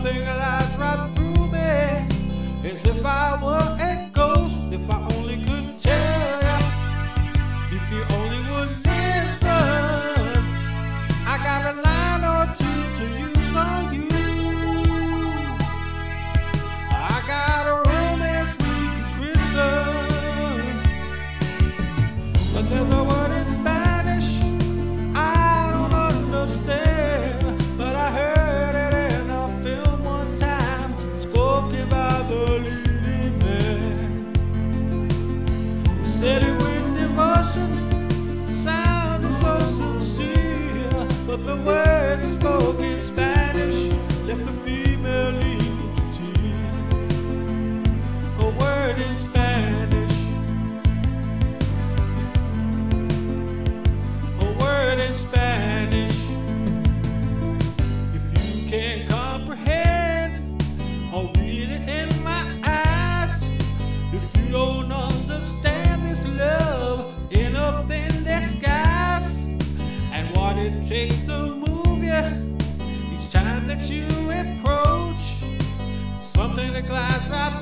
something lies right through me, as if I were a ghost. If I only could tell ya, if you only would listen. I got a line or two to use on you. I got a romance we can christen, but there's a word in Spanish I don't understand, but I heard it in a film one time, spoken by the leading man. He said it with devotion, sounded so sincere, but the words he spoke in Spanish left the female leaving to tears. A word in Spanish, a word in Spanish. If you can't comprehend or read it in my eyes, if you don't understand this love in a thin disguise, and what it takes to move you each time that you approach, something that glides right